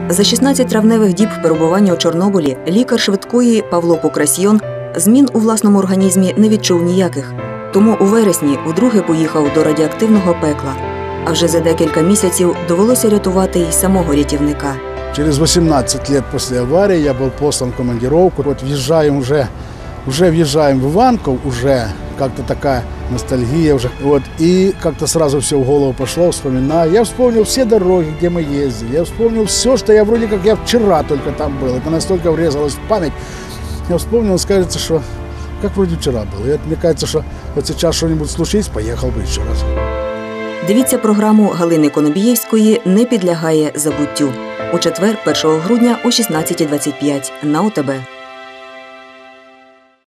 За 16 травневих діб перебування у Чорнобилі лікар швидкої Павло Покрасьйон змін у власному організмі не відчув ніяких. Тому у вересні вдруге поїхав до радіоактивного пекла. А вже за декілька місяців довелося рятувати й самого рятівника. Через 18 лет после аварии я был послан в командировку. Вот въезжаем уже въезжаем в Иванков, уже как-то такая ностальгия уже. Вот, и как-то сразу все в голову пошло, вспоминаю. Я вспомнил все дороги, где мы ездили. Я вспомнил все, что я вроде как я вчера только там был. Это настолько врезалось в память. Я вспомнил, скажется, что как вроде вчера было. И мне кажется, что вот сейчас что-нибудь случится, поехал бы еще раз. Дивіться програму Галини Конобієвської «Не підлягає забуттю» у четвер, 1 грудня о 16:25 на ОТБ.